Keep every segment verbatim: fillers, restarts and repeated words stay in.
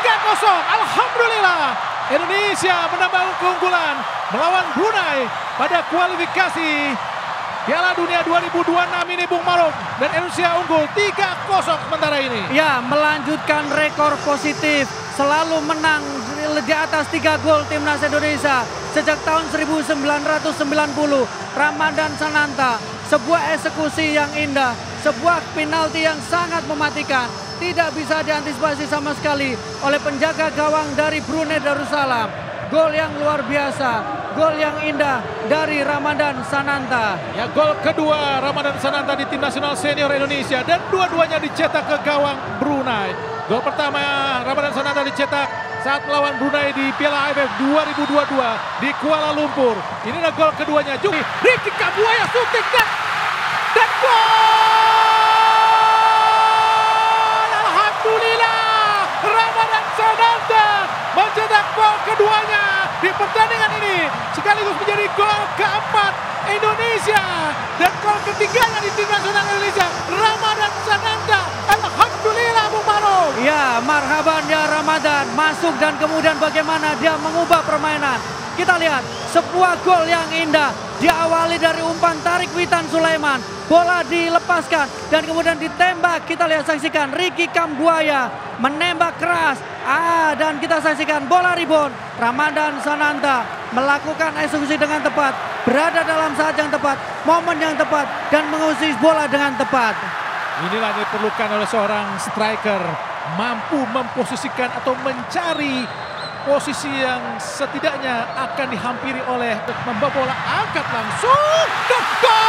tiga kosong. Alhamdulillah Indonesia menambah keunggulan melawan Brunei pada kualifikasi Piala Dunia dua ribu dua puluh enam ini, Bung Maruf, dan Indonesia unggul tiga kosong sementara ini. Ya, melanjutkan rekor positif, selalu menang di atas tiga gol timnas Indonesia sejak tahun seribu sembilan ratus sembilan puluh. Ramadan Sananta, sebuah eksekusi yang indah, sebuah penalti yang sangat mematikan, tidak bisa diantisipasi sama sekali oleh penjaga gawang dari Brunei Darussalam. Gol yang luar biasa, gol yang indah dari Ramadan Sananta. Ya, gol kedua Ramadan Sananta di tim nasional senior Indonesia, dan dua-duanya dicetak ke gawang Brunei. Gol pertama Ramadan Sananta dicetak saat melawan Brunei di Piala A F F dua ribu dua puluh dua di Kuala Lumpur. Ini adalah gol keduanya. Juga Ricky Kambuaya syuting dan dan gol! Alhamdulillah, Ramadan Sananta mencetak gol keduanya di pertandingan ini, sekaligus menjadi gol keempat Indonesia dan gol ketiganya di tim nasional Indonesia. Ramadan Sananta, alhamdulillah, Bung Maruf. Ya, marhaban ya Ramadan, masuk dan kemudian bagaimana dia mengubah permainan. Kita lihat sebuah gol yang indah, diawali dari umpan tarik Witan Sulaiman, bola dilepaskan dan kemudian ditembak. Kita lihat, saksikan Ricky Kambuaya menembak keras. Ah, dan kita saksikan bola rebound. Ramadan Sananta melakukan eksekusi dengan tepat, berada dalam saat yang tepat, momen yang tepat, dan mengusir bola dengan tepat. Inilah yang diperlukan oleh seorang striker, mampu memposisikan atau mencari posisi yang setidaknya akan dihampiri oleh membawa bola, angkat langsung dan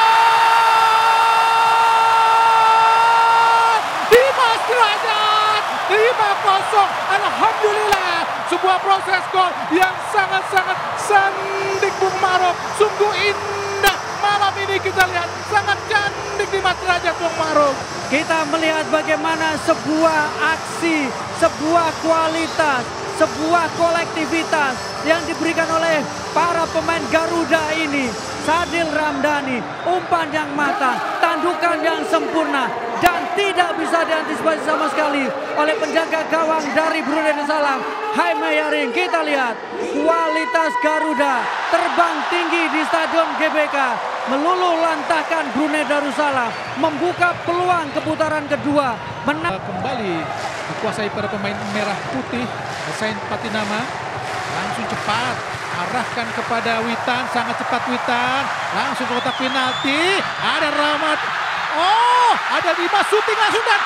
gol! Dimas Derajat, lima kosong. Alhamdulillah, sebuah proses gol yang sangat-sangat sandik, Bung Maruf. Sungguh indah malam ini, kita lihat sangat cantik Dimas Derajat, Bung Maruf. Kita melihat bagaimana sebuah aksi, sebuah kualitas, sebuah kolektivitas yang diberikan oleh para pemain Garuda ini. Sadil Ramdhani, umpan yang matang, tandukan yang sempurna, dan tidak bisa diantisipasi sama sekali oleh penjaga gawang dari Brunei Darussalam, Jaime Yaring. Kita lihat kualitas Garuda terbang tinggi di Stadion G B K, meluluh lantahkan Brunei Darussalam, membuka peluang ke putaran kedua. Menang kembali dikuasai pada pemain merah putih, Sain Patinama, langsung cepat arahkan kepada Witan, sangat cepat Witan, langsung ke kotak penalti, ada Rahmat, oh ada Dimas, syuting langsung dan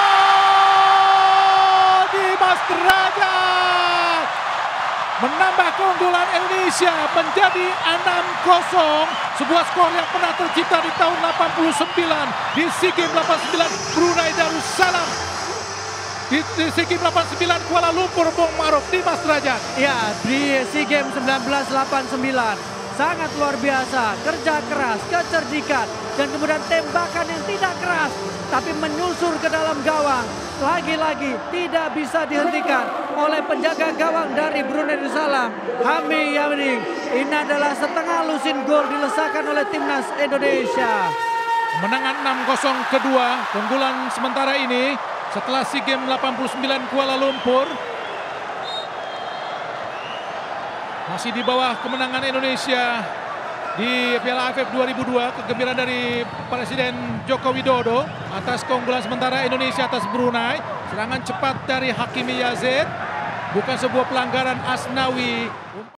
gol! Dimas Derajat menambah keunggulan Indonesia menjadi enam kosong, sebuah skor yang pernah tercipta di tahun delapan puluh sembilan di SEA Games delapan puluh sembilan Brunei Darussalam. Di, di SEA Games delapan puluh sembilan Kuala Lumpur, Bung Maruf, Dimas Derajat. Ya, di SEA Games seribu sembilan ratus delapan puluh sembilan. Sangat luar biasa, kerja keras, kecerdikan, dan kemudian tembakan yang tidak keras, tapi menyusur ke dalam gawang. Lagi-lagi tidak bisa dihentikan oleh penjaga gawang dari Brunei Darussalam, Jaime Yaring. Ini adalah setengah lusin gol dilesakan oleh timnas Indonesia. Kemenangan enam kosong kedua, keunggulan sementara ini setelah SEA Games delapan puluh sembilan Kuala Lumpur. Masih di bawah kemenangan Indonesia di Piala A F F dua ribu dua, kegembiraan dari Presiden Joko Widodo atas keunggulan sementara Indonesia atas Brunei. Serangan cepat dari Hakimi Yazid, bukan sebuah pelanggaran Asnawi.